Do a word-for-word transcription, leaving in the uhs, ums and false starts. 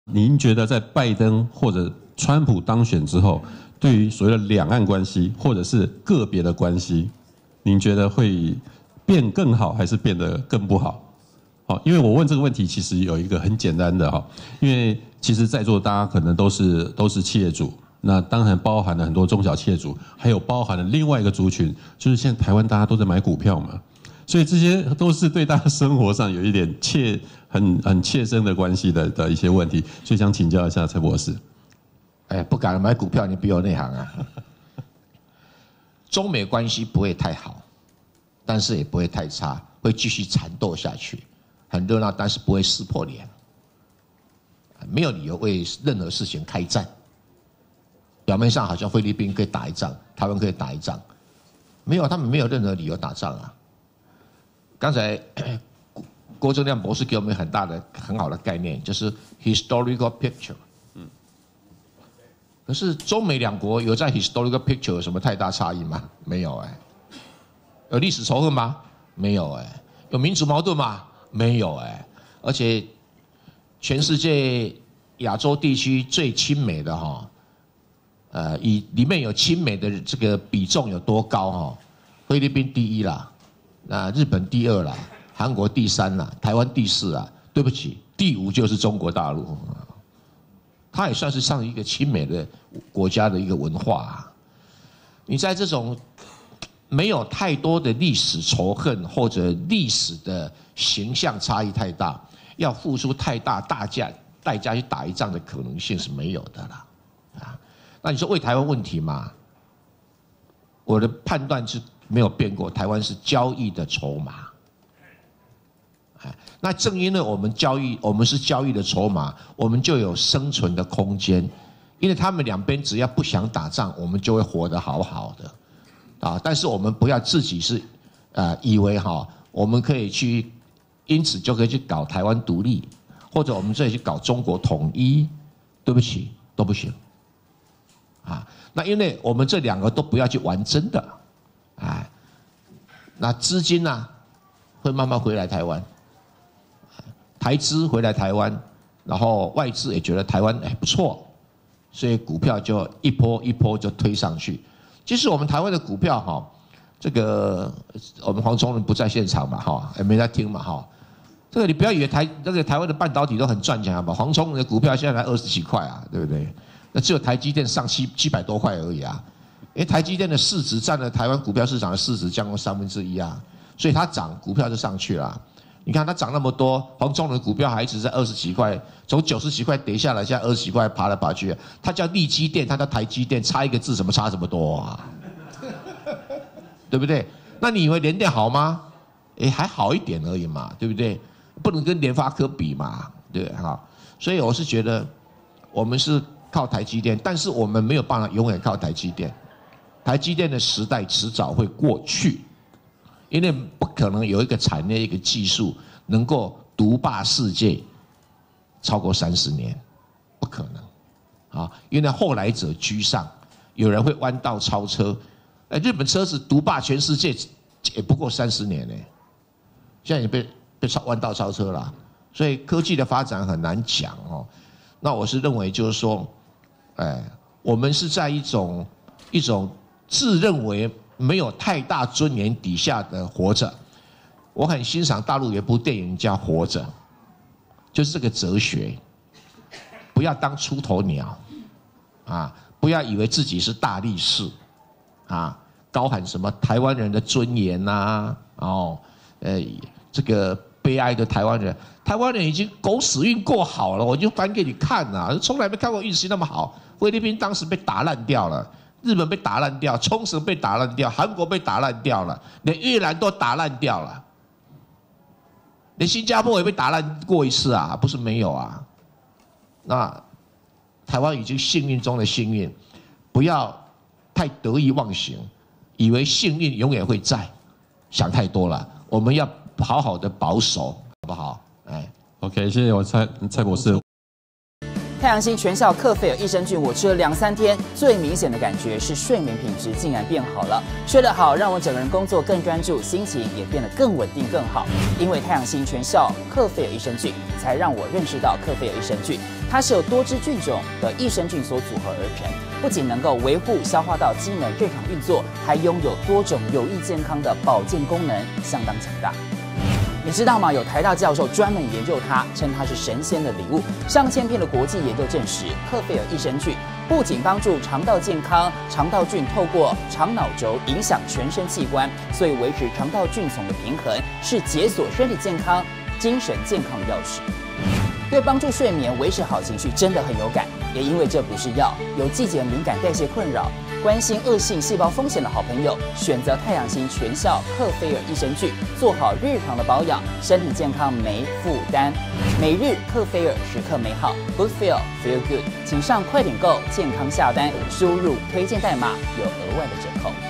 您觉得在拜登或者川普当选之后，对于所谓的两岸关系或者是个别的关系，您觉得会变更好还是变得更不好？好，因为我问这个问题，其实有一个很简单的哈，因为其实在座大家可能都是都是企业主，那当然包含了很多中小企业主，还有包含了另外一个族群，就是现在台湾大家都在买股票嘛。所以这些都是对大家生活上有一点切很很切身的关系的的一些问题，所以想请教一下蔡博士。 哎，不敢买股票，你比我内行啊。中美关系不会太好，但是也不会太差，会继续缠斗下去，很热闹，但是不会撕破脸，没有理由为任何事情开战。表面上好像菲律宾可以打一仗，台湾可以打一仗，没有，他们没有任何理由打仗啊。刚才郭正亮博士给我们很大的、很好的概念，就是 historical picture。嗯。可是中美两国有在 historical picture 有什么太大差异吗？没有哎。有历史仇恨吗？没有哎。有民族矛盾吗？没有哎。而且全世界亚洲地区最亲美的哈，呃，以里面有亲美的这个比重有多高哈？菲律宾第一啦。那日本第二啦，韩国第三啦，台湾第四啦。对不起，第五就是中国大陆。它也算是上一个亲美的国家的一个文化啊。你在这种没有太多的历史仇恨或者历史的形象差异太大，要付出太大大价代价去打一仗的可能性是没有的啦。啊，那你说为台湾问题嘛？我的判断是没有变过，台湾是交易的筹码。那正因为我们交易，我们是交易的筹码，我们就有生存的空间。因为他们两边只要不想打仗，我们就会活得好好的，啊！但是我们不要自己是，呃，以为哈，我们可以去，因此就可以去搞台湾独立，或者我们这里去搞中国统一，对不起，都不行。啊，那因为我们这两个都不要去玩真的。哎，那资金呢、啊、会慢慢回来台湾，台资回来台湾，然后外资也觉得台湾哎不错，所以股票就一波一波就推上去。其实我们台湾的股票哈，这个我们黄崇仁不在现场嘛哈，也没在听嘛哈。这个你不要以为台这个台湾的半导体都很赚钱好不好？黄崇仁的股票现在才二十几块啊，对不对？那只有台积电上七七百多块而已啊。因为台积电的市值占了台湾股票市场的市值将近三分之一啊，所以它涨，股票就上去了。你看它涨那么多，黄崇仁的股票还一直在二十几块，从九十几块跌下来，现在二十几块爬来爬去。它叫力积电，它叫台积电，差一个字，怎么差这么多啊？对不对？那你以为联电好吗？哎，还好一点而已嘛，对不对？不能跟联发科比嘛，对哈。所以我是觉得，我们是靠台积电，但是我们没有办法永远靠台积电。台积电的时代迟早会过去，因为不可能有一个产业、一个技术能够独霸世界超过三十年，不可能啊！因为后来者居上，有人会弯道超车。哎，日本车子独霸全世界也不过三十年呢，现在也被被超弯道超车了，所以科技的发展很难讲哦。那我是认为就是说，哎，我们是在一种一种。自认为没有太大尊严底下的活着，我很欣赏大陆有一部电影叫《活着》，就是这个哲学，不要当出头鸟，啊，不要以为自己是大力士，啊，高喊什么台湾人的尊严呐、啊，哦，呃，这个悲哀的台湾人，台湾人已经狗屎运过好了，我就翻给你看呐、啊，从来没看过运气那么好，菲律宾当时被打烂掉了。日本被打烂掉，冲绳被打烂掉，韩国被打烂掉了，连越南都打烂掉了，连新加坡也被打烂过一次啊，不是没有啊。那台湾已经幸运中的幸运，不要太得意忘形，以为幸运永远会在，想太多了。我们要好好的保守，好不好？哎 ，OK， 谢谢我蔡蔡博士。 太阳星全效克菲尔益生菌，我吃了两三天，最明显的感觉是睡眠品质竟然变好了。睡得好，让我整个人工作更专注，心情也变得更稳定更好。因为太阳星全效克菲尔益生菌，才让我认识到克菲尔益生菌。它它是由多支菌种的益生菌所组合而成，不仅能够维护消化道机能正常运作，还拥有多种有益健康的保健功能，相当强大。你知道吗？有台大教授专门研究它，称它是神仙的礼物。上千篇的国际研究证实，克菲尔益生菌不仅帮助肠道健康，肠道菌透过肠脑轴影响全身器官，所以维持肠道菌丛的平衡是解锁身体健康、精神健康的钥匙。对帮助睡眠、维持好情绪真的很有感，也因为这不是药，有季节敏感、代谢困扰、关心恶性细胞风险的好朋友，选择太阳星全效克菲尔益生菌，做好日常的保养，身体健康没负担。每日克菲尔，时刻美好 ，Good Feel Feel Good，请上快点购健康下单，输入推荐代码有额外的折扣。